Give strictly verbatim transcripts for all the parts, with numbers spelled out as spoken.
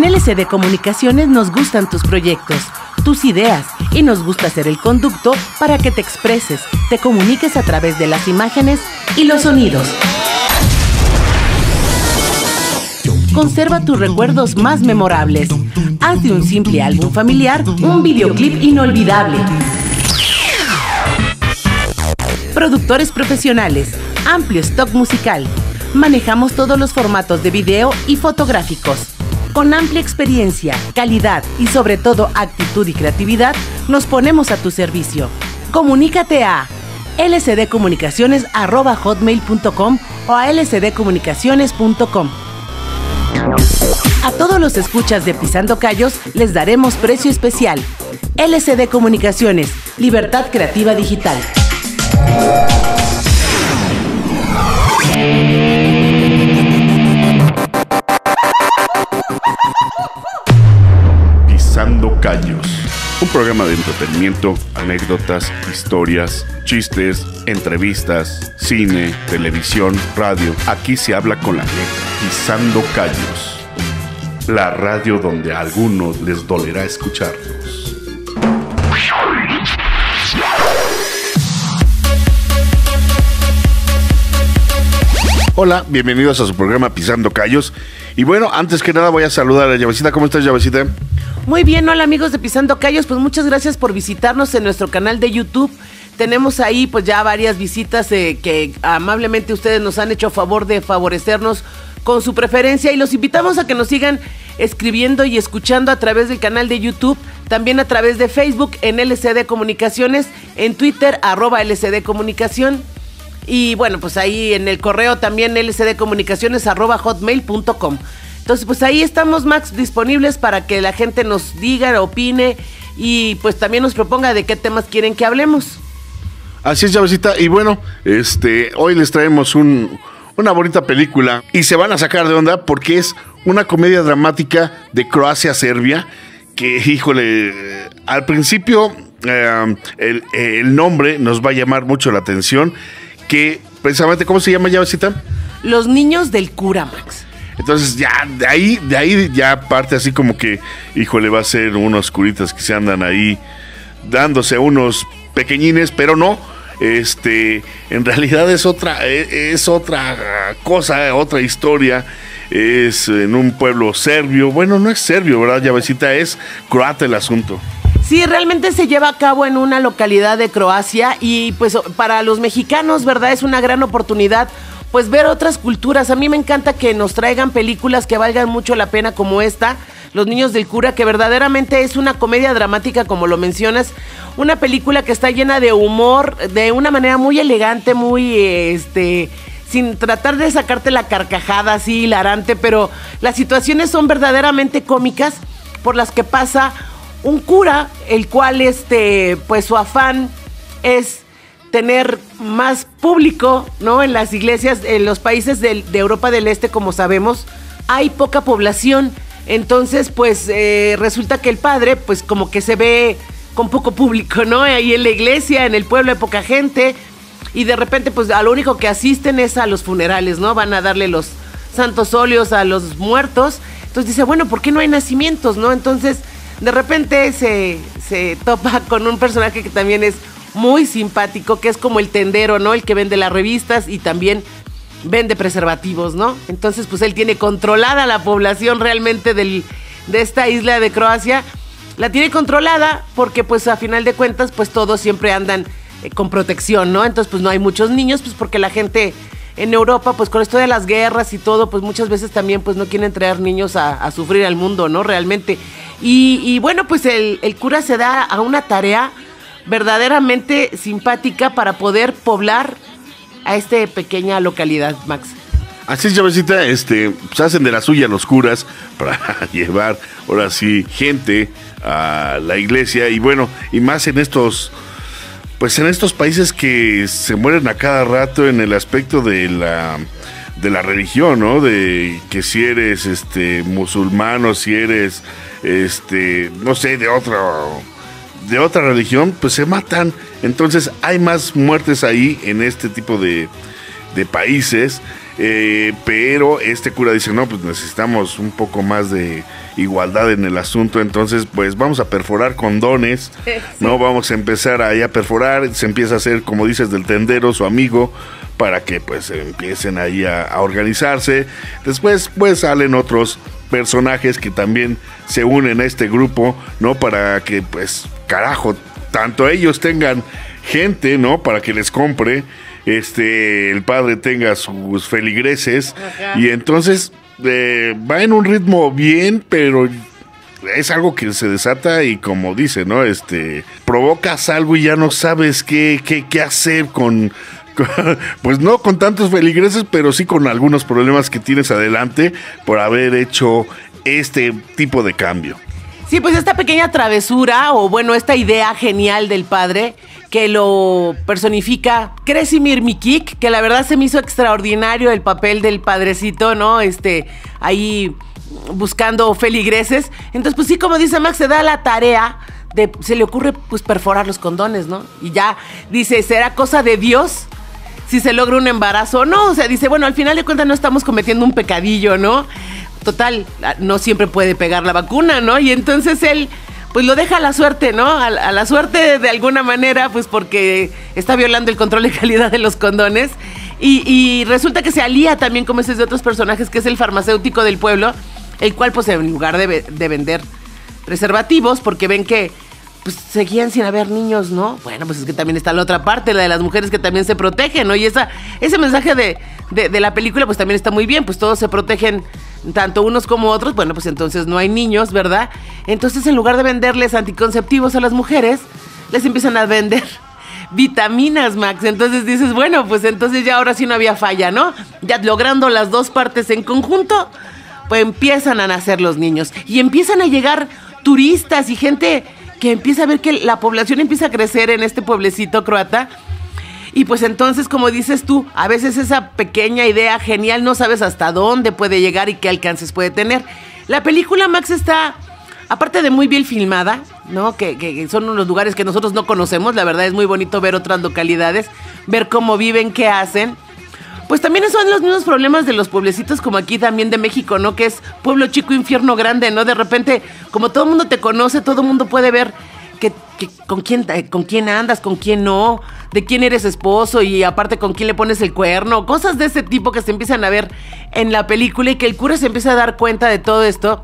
En L C D Comunicaciones nos gustan tus proyectos, tus ideas, y nos gusta ser el conducto para que te expreses, te comuniques a través de las imágenes y los sonidos. Conserva tus recuerdos más memorables. Haz de un simple álbum familiar un videoclip inolvidable. Productores profesionales, amplio stock musical. Manejamos todos los formatos de video y fotográficos. Con amplia experiencia, calidad y sobre todo actitud y creatividad, nos ponemos a tu servicio. Comunícate a l c d comunicaciones arroba hotmail punto com o a l c d comunicaciones punto com. A todos los escuchas de Pisando Callos les daremos precio especial. L C D Comunicaciones, libertad creativa digital. Pisando Callos, un programa de entretenimiento, anécdotas, historias, chistes, entrevistas, cine, televisión, radio. Aquí se habla con la neta. Pisando Callos, la radio donde a algunos les dolerá escucharnos. Hola, bienvenidos a su programa Pisando Callos. Y bueno, antes que nada voy a saludar a Llavecita. ¿Cómo estás, Llavecita? Muy bien, hola amigos de Pisando Callos, pues muchas gracias por visitarnos en nuestro canal de YouTube. Tenemos ahí pues ya varias visitas eh, que amablemente ustedes nos han hecho favor de favorecernos con su preferencia, y los invitamos a que nos sigan escribiendo y escuchando a través del canal de YouTube, también a través de Facebook en L C D Comunicaciones, en Twitter arroba L C D Comunicación, y bueno, pues ahí en el correo también L C D Comunicaciones arroba hotmail punto com. Entonces pues ahí estamos, Max, disponibles para que la gente nos diga, opine y pues también nos proponga de qué temas quieren que hablemos. Así es, Llavecita, y bueno, este, hoy les traemos un, una bonita película y se van a sacar de onda porque es una comedia dramática de Croacia-Serbia que, híjole, al principio eh, el, el nombre nos va a llamar mucho la atención, que precisamente, ¿cómo se llama, Llavecita? Los niños del cura, Max. Entonces ya de ahí, de ahí ya parte así como que, híjole, va a ser unos curitas que se andan ahí dándose unos pequeñines, pero no, este, en realidad es otra, es otra cosa, otra historia. Es en un pueblo serbio, bueno, no es serbio, ¿verdad, Llavecita? Es croata el asunto. Sí, realmente se lleva a cabo en una localidad de Croacia y pues para los mexicanos, ¿verdad? Es una gran oportunidad pues ver otras culturas. A mí me encanta que nos traigan películas que valgan mucho la pena como esta, Los niños del cura, que verdaderamente es una comedia dramática, como lo mencionas, una película que está llena de humor, de una manera muy elegante, muy, este, sin tratar de sacarte la carcajada así hilarante, pero las situaciones son verdaderamente cómicas por las que pasa un cura, el cual, este, pues su afán es tener más público, ¿no? En las iglesias, en los países de, de Europa del Este, como sabemos, hay poca población. Entonces, pues, eh, resulta que el padre, pues, como que se ve con poco público, ¿no? Ahí en la iglesia, en el pueblo hay poca gente, y de repente, pues, a lo único que asisten es a los funerales, ¿no? Van a darle los santos óleos a los muertos. Entonces dice, bueno, ¿por qué no hay nacimientos, no? Entonces, de repente se, se topa con un personaje que también es muy simpático, que es como el tendero, ¿no? El que vende las revistas y también vende preservativos, ¿no? Entonces, pues él tiene controlada la población realmente del, de esta isla de Croacia. La tiene controlada porque, pues, a final de cuentas, pues todos siempre andan eh, con protección, ¿no? Entonces, pues no hay muchos niños, pues porque la gente en Europa, pues con esto de las guerras y todo, pues muchas veces también, pues no quieren traer niños a, a sufrir al mundo, ¿no? Realmente. Y, y bueno, pues el, el cura se da a una tarea verdaderamente simpática para poder poblar a esta pequeña localidad, Max. Así es, Llavecita, este, se hacen de la suya los curas para llevar, ahora sí, gente a la iglesia, y bueno, y más en estos, pues en estos países que se mueren a cada rato en el aspecto de la, de la religión, ¿no? De que si eres, este, musulmán o si eres, este, no sé, de otro... de otra religión, pues se matan. Entonces hay más muertes ahí en este tipo de, de países, eh, pero este cura dice, no, pues necesitamos un poco más de igualdad en el asunto, entonces pues vamos a perforar condones, sí. no vamos a empezar ahí a perforar, se empieza a hacer, como dices, del tendero su amigo, para que pues empiecen ahí a, a organizarse. Después pues salen otros personajes que también se unen a este grupo, ¿no? Para que pues, carajo, tanto ellos tengan gente, ¿no? Para que les compre, este, el padre tenga sus feligreses. Ajá. Y entonces eh, va en un ritmo bien, pero es algo que se desata y como dice, ¿no? Este, provocas algo y ya no sabes qué, qué, qué hacer con... Pues no con tantos feligreses, pero sí con algunos problemas que tienes adelante por haber hecho este tipo de cambio. Sí, pues esta pequeña travesura, o bueno, esta idea genial del padre, que lo personifica Kresimir Mikik, que la verdad se me hizo extraordinario el papel del padrecito, ¿no? Este, ahí buscando feligreses. Entonces, pues sí, como dice Max, se da la tarea de, se le ocurre pues perforar los condones, ¿no? Y ya dice, ¿será cosa de Dios si se logra un embarazo o no? O sea, dice, bueno, al final de cuentas no estamos cometiendo un pecadillo, ¿no? Total, no siempre puede pegar la vacuna, ¿no? Y entonces él, pues lo deja a la suerte, ¿no? A, a la suerte de alguna manera, pues porque está violando el control de calidad de los condones. Y, y resulta que se alía también, como ese de otros personajes, que es el farmacéutico del pueblo, el cual, pues en lugar de, de vender preservativos, porque ven que pues seguían sin haber niños, ¿no? Bueno, pues es que también está la otra parte, la de las mujeres que también se protegen, ¿no? Y esa, ese mensaje de, de, de la película pues también está muy bien, pues todos se protegen, tanto unos como otros, bueno, pues entonces no hay niños, ¿verdad? Entonces en lugar de venderles anticonceptivos a las mujeres, les empiezan a vender vitaminas, Max. Entonces dices, bueno, pues entonces ya ahora sí no había falla, ¿no? Ya logrando las dos partes en conjunto, pues empiezan a nacer los niños y empiezan a llegar turistas y gente que empieza a ver que la población empieza a crecer en este pueblecito croata. Y pues entonces, como dices tú, a veces esa pequeña idea genial no sabes hasta dónde puede llegar y qué alcances puede tener. La película, Max, está, aparte de muy bien filmada, ¿no? Que, que son unos lugares que nosotros no conocemos. La verdad es muy bonito ver otras localidades, ver cómo viven, qué hacen. Pues también son los mismos problemas de los pueblecitos como aquí también de México, ¿no? Que es pueblo chico, infierno grande, ¿no? De repente, como todo el mundo te conoce, todo el mundo puede ver que, que con quién, con quién andas, con quién no, de quién eres esposo y aparte con quién le pones el cuerno, cosas de ese tipo que se empiezan a ver en la película y que el cura se empieza a dar cuenta de todo esto.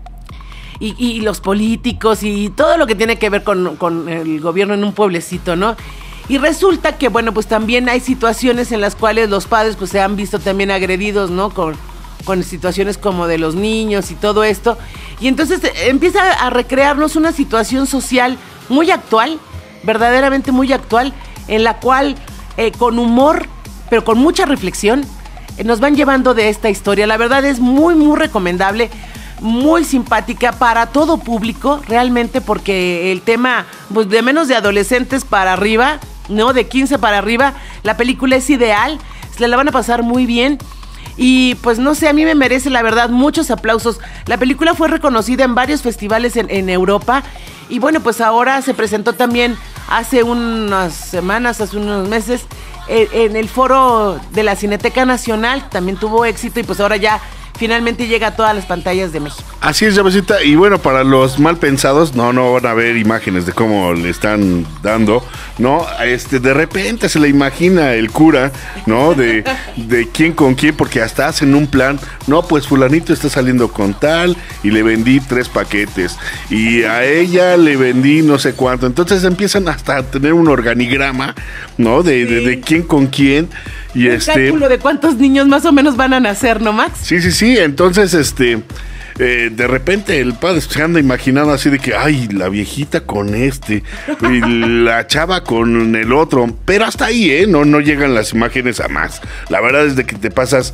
Y, y los políticos y todo lo que tiene que ver con, con el gobierno en un pueblecito, ¿no? Y resulta que, bueno, pues también hay situaciones en las cuales los padres pues se han visto también agredidos, ¿no? Con, con situaciones como de los niños y todo esto. Y entonces empieza a recrearnos una situación social muy actual, verdaderamente muy actual, en la cual eh, con humor, pero con mucha reflexión, eh, nos van llevando de esta historia. La verdad es muy, muy recomendable, muy simpática para todo público, realmente, porque el tema, pues de menos de adolescentes para arriba, ¿no? De quince para arriba, la película es ideal, se la van a pasar muy bien. Y pues no sé, a mí me merece la verdad muchos aplausos. La película fue reconocida en varios festivales en, en Europa. Y bueno, pues ahora se presentó también hace unas semanas, hace unos meses, en, en el foro de la Cineteca Nacional. También tuvo éxito y pues ahora ya finalmente llega a todas las pantallas de México. Así es, Llavecita. Y bueno, para los mal pensados, no, no van a ver imágenes de cómo le están dando, ¿no? Este, de repente se le imagina el cura, ¿no? De, de quién con quién, porque hasta hacen un plan. No, pues fulanito está saliendo con tal y le vendí tres paquetes. Y a ella le vendí no sé cuánto. Entonces empiezan hasta a tener un organigrama, ¿no? De, sí. de, de quién con quién. Y un este cálculo de cuántos niños más o menos van a nacer, ¿no, Max? Sí, sí, sí. Entonces, este, eh, de repente el padre se anda imaginando así de que, ay, la viejita con este, y la chava con el otro. Pero hasta ahí, ¿eh? No, no llegan las imágenes a más. La verdad es de que te pasas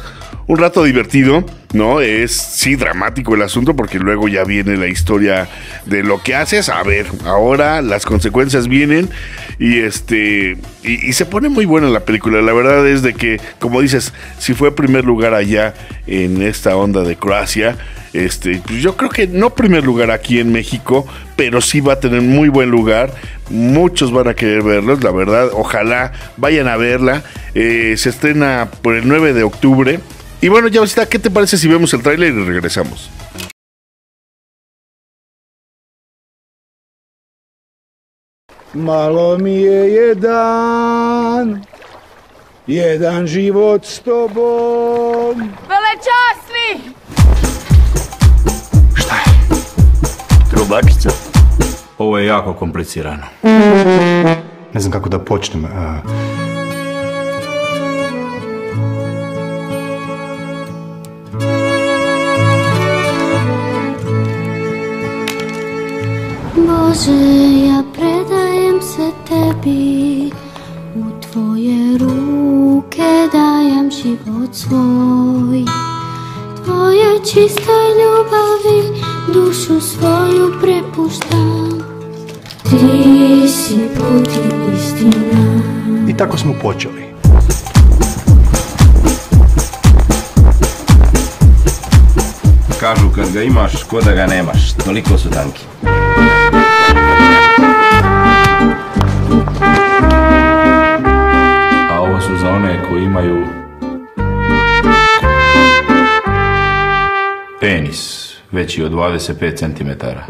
un rato divertido, ¿no? Es, sí, dramático el asunto porque luego ya viene la historia de lo que haces. A ver, ahora las consecuencias vienen y este y, y se pone muy buena la película. La verdad es de que, como dices, si fue primer lugar allá en esta onda de Croacia, este, pues yo creo que no primer lugar aquí en México, pero sí va a tener muy buen lugar. Muchos van a querer verlos, la verdad. Ojalá vayan a verla. Eh, se estrena por el nueve de octubre. Y bueno, Llavecita, ¿qué te parece si vemos el tráiler y regresamos? Malo mi je jedan, jedan život s tobom. Velečasni! Šta je? Trubačica? Ovo je jako komplicirano. Ne znam kako da počnem. Bože, ja predajem se tebi, u tvoje ruke dajem život svoj. Tvoje čistoj ljubavi dušu svoju prepuštam. Ti si put i istina. I tako smo počeli. Kažu kad ga imaš, ko da ga nemaš. Toliko su tanki. A ovo su za one koji imaju penis veći od dvadeset pet centimetara.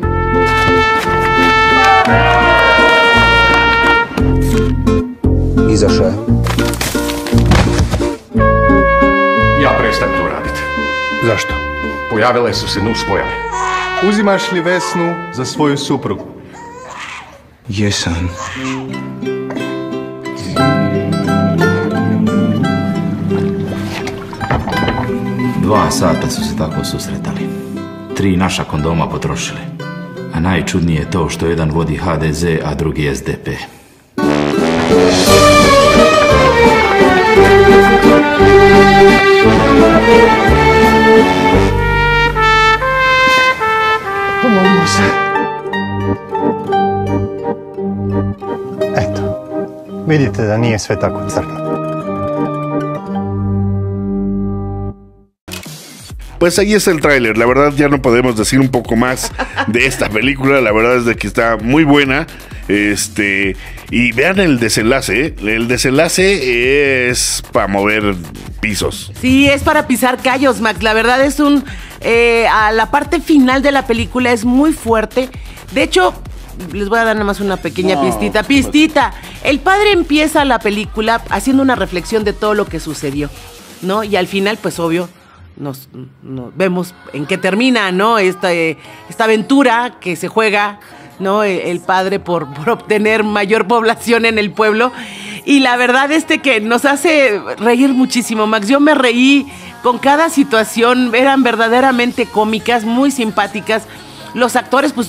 Izašao je. Ja prestajem to raditi. Zašto? Pojavile su se nuspojave. Uzimaš li Vesnu za svoju suprugu? Jesam. Dva sata su se tako susretali. Tri naša kondoma potrošili. A najčudnije je to što jedan vodi ha de ze, a drugi es de pe. Pomogimo se. Eto, vidite da nije sve tako crno. Pues ahí está el tráiler. La verdad ya no podemos decir un poco más de esta película. La verdad es de que está muy buena. Este y vean el desenlace. ¿eh? El desenlace es para mover pisos. Sí, es para pisar callos, Max. La verdad es un eh, a la parte final de la película es muy fuerte. De hecho, les voy a dar nada más una pequeña no, pistita. Pistita. El padre empieza la película haciendo una reflexión de todo lo que sucedió, ¿no? Y al final, pues obvio. Nos, nos vemos en qué termina, ¿no? Esta, eh, esta aventura que se juega, ¿no? El, el padre por, por obtener mayor población en el pueblo. Y la verdad este que nos hace reír muchísimo, Max. Yo me reí con cada situación, eran verdaderamente cómicas, muy simpáticas. Los actores, pues,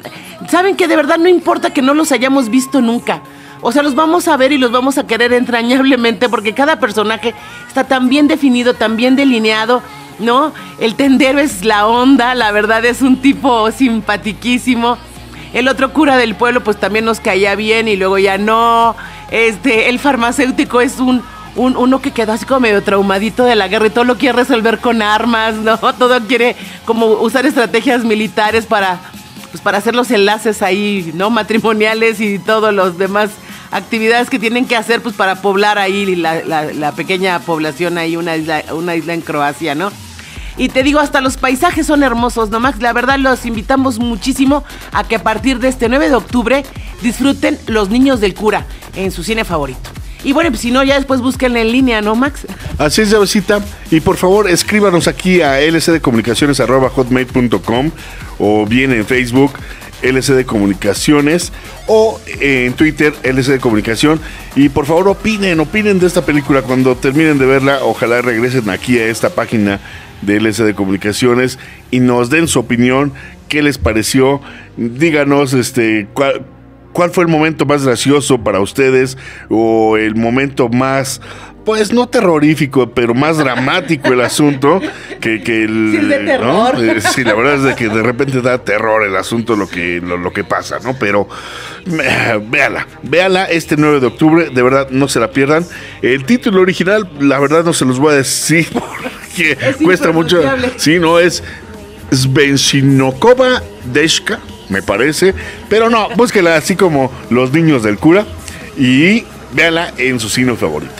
saben que de verdad no importa que no los hayamos visto nunca. O sea, los vamos a ver y los vamos a querer entrañablemente porque cada personaje está tan bien definido, tan bien delineado, ¿no? El tendero es la onda, la verdad es un tipo simpatiquísimo. El otro cura del pueblo pues también nos caía bien y luego ya no. Este, el farmacéutico es un, un uno que quedó así como medio traumadito de la guerra y todo lo quiere resolver con armas, ¿no? Todo quiere como usar estrategias militares para, pues, para hacer los enlaces ahí, ¿no? Matrimoniales y todos los demás actividades que tienen que hacer pues para poblar ahí la, la, la pequeña población ahí, una isla, una isla en Croacia, ¿no? Y te digo, hasta los paisajes son hermosos, ¿no, Max? La verdad los invitamos muchísimo a que a partir de este nueve de octubre disfruten Los Niños del Cura en su cine favorito. Y bueno, pues si no, ya después búsquenla en línea, ¿no, Max? Así es, Llavecita. Y por favor, escríbanos aquí a lcdcomunicaciones arroba hotmail punto com o bien en Facebook L C D Comunicaciones o en Twitter L C D Comunicación y por favor opinen, opinen de esta película cuando terminen de verla, ojalá regresen aquí a esta página de L C D Comunicaciones y nos den su opinión, qué les pareció, díganos este cuál, cuál fue el momento más gracioso para ustedes o el momento más pues no terrorífico, pero más dramático el asunto que, que el... Sí, es de terror. ¿no? Eh, sí, la verdad es de que de repente da terror el asunto lo que, lo, lo que pasa, ¿no? Pero eh, véala, véala este nueve de octubre, de verdad no se la pierdan. El título original, la verdad no se los voy a decir porque Es cuesta mucho. Sí, no, es Svensinokova Deshka, me parece, pero no, búsquela así como Los Niños del Cura y véala en su cine favorito.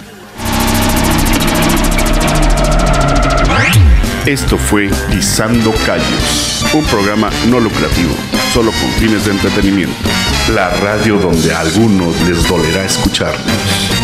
Esto fue Pisando Callos, un programa no lucrativo, solo con fines de entretenimiento. La radio donde a algunos les dolerá escucharnos.